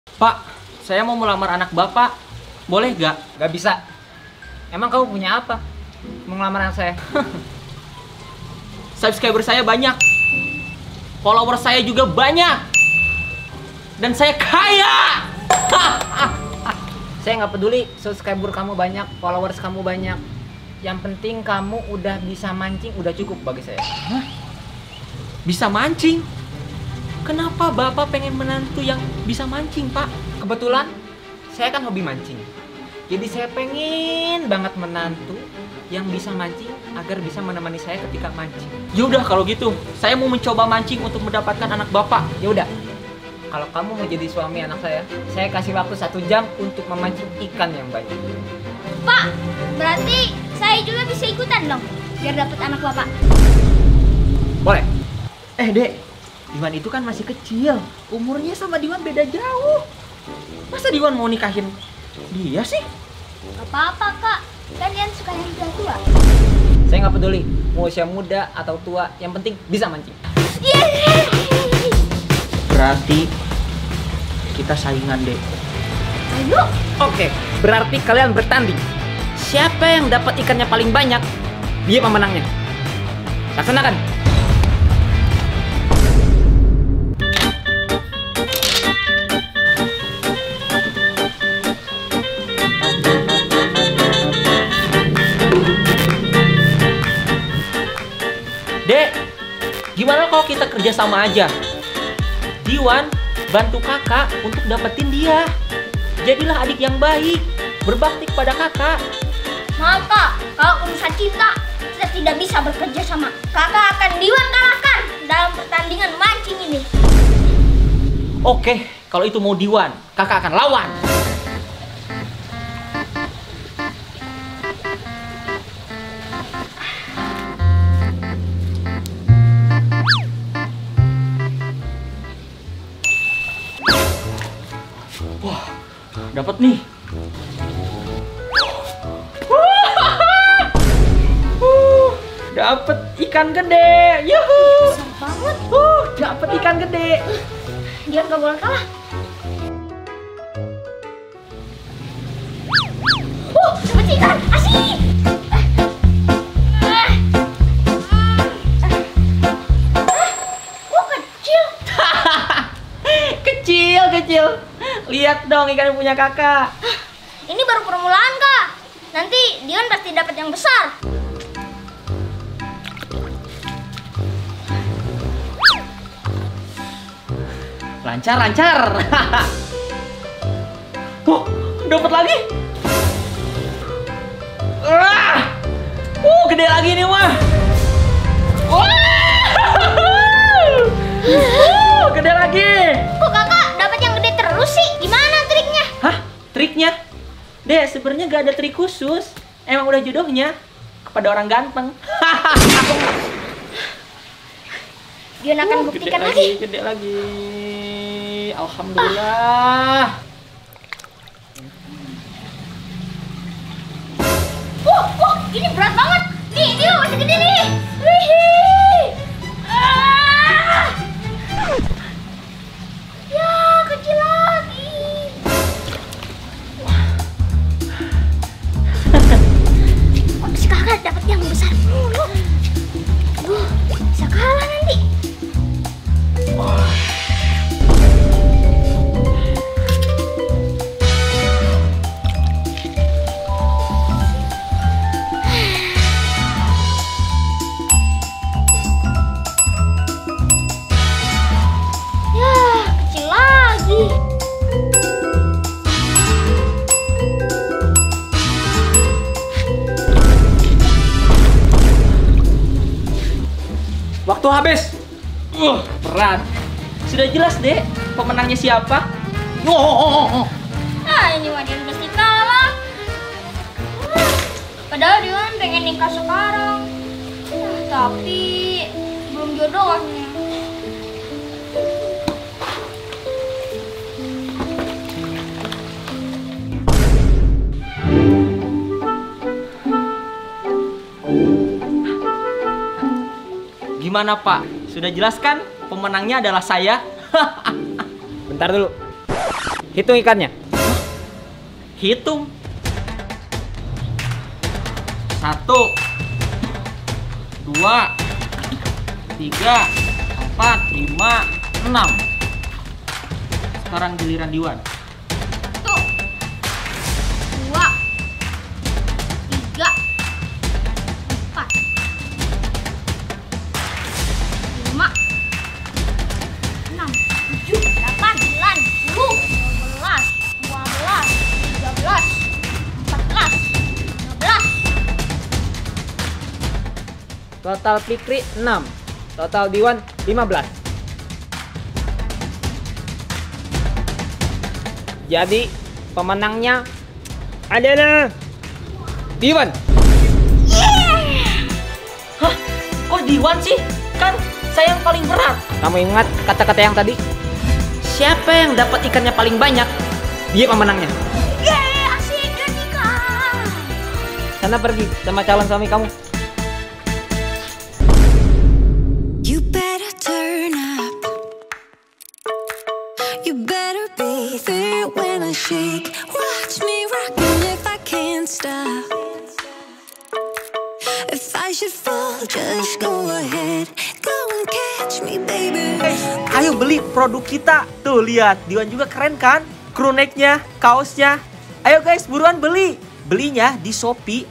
Pak, saya mau melamar anak Bapak. Boleh gak? Gak bisa. Emang kamu punya apa? Mau ngelamar anak saya? Subscriber saya banyak. Follower saya juga banyak. Dan saya kaya. Saya nggak peduli subscriber kamu banyak, followers kamu banyak. Yang penting kamu udah bisa mancing, udah cukup bagi saya. Hah? Bisa mancing? Kenapa Bapak pengen menantu yang bisa mancing, Pak? Kebetulan saya kan hobi mancing. Jadi saya pengen banget menantu yang bisa mancing agar bisa menemani saya ketika mancing. Yaudah kalau gitu, saya mau mencoba mancing untuk mendapatkan anak Bapak. Ya udah. Kalau kamu mau jadi suami anak saya kasih waktu 1 jam untuk memancing ikan yang banyak. Pak, berarti saya juga bisa ikutan dong, biar dapat anak Bapak. Boleh? Dek, Diwan itu kan masih kecil. Umurnya sama Diwan beda jauh. Masa Diwan mau nikahin dia sih? Gak apa-apa, Kak. Kalian suka yang tua-tua. Saya nggak peduli mau usia muda atau tua, yang penting bisa mancing. Berarti kita saingan, Dek. Ayo. Oke, berarti kalian bertanding. Siapa yang dapat ikannya paling banyak, dia pemenangnya. Laksanakan. Dek, gimana kalau kita kerja sama aja? Diwan bantu kakak untuk dapetin dia. Jadilah adik yang baik, berbakti kepada kakak. Maaf, Kak. Kalau urusan cinta, kita tidak bisa bekerja sama. Kakak akan Diwan kalahkan dalam pertandingan mancing ini. Oke, kalau itu mau Diwan, kakak akan lawan. Wah, dapat nih. Dapat ikan gede. Yuhu. Besar banget. Dapat ikan gede. Diwan gak boleh kalah. Dapat ikan. Asik. Kecil. Kecil. Lihat dong ikan yang punya kakak. Ini baru permulaan, Kak. Nanti Diwan pasti dapat yang besar. Lancar. Wah, dapat lagi. Gede lagi nih, mah. Gede lagi. Kok Kakak dapat yang gede terus sih? Gimana triknya? Hah? Triknya? Dek, sebenarnya gak ada trik khusus. Emang udah jodohnya kepada orang ganteng. Diwan akan buktikan lagi. Gede lagi. Alhamdulillah. Ini berat banget. Nih, masih gede nih. Wih. Ya, kecil lagi. Kok si kakak dapat yang besar mulu? Bisa kalah nanti. Kecil lagi. Waktu habis. Berat. Sudah jelas, Dek, pemenangnya siapa? Ini mah Diwan pasti kalah. Padahal Diwan pengen nikah sekarang. Tapi belum jodohnya. Gimana, Pak? Sudah jelas kan? Pemenangnya adalah saya. Bentar dulu. Hitung ikannya. Hitung. 1, 2, 3, 4, 5, 6. Sekarang giliran Diwan. 1, 2, 3, 4, 5, 6, 7, 8, 9, 10, 11, 12, 13, 14, 15. Total Fikri 6. Total Diwan 15. Jadi pemenangnya adalah Diwan. Hah? Kok Diwan sih? Kan saya yang paling berat. Kamu ingat kata-kata yang tadi? Siapa yang dapat ikannya paling banyak, dia pemenangnya. Yeay, asik kan ikan. Sana pergi sama calon suami kamu. You better turn up. You better be there when I shake. Watch me rockin' if I can't stop. If I should fall, just go ahead. Go and catch me, baby. Ayo beli produk kita. Tuh lihat, Diwan juga keren kan? Crew neck-nya, kaosnya. Ayo guys, buruan beli. Belinya di Shopee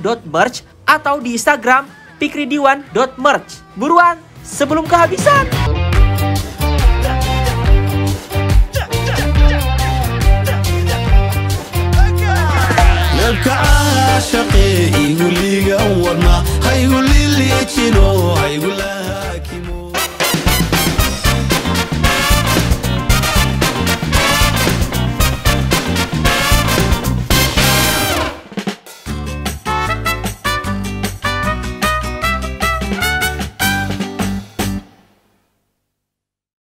pikridiwan.merch atau di Instagram pikridiwan.merch. Buruan sebelum kehabisan.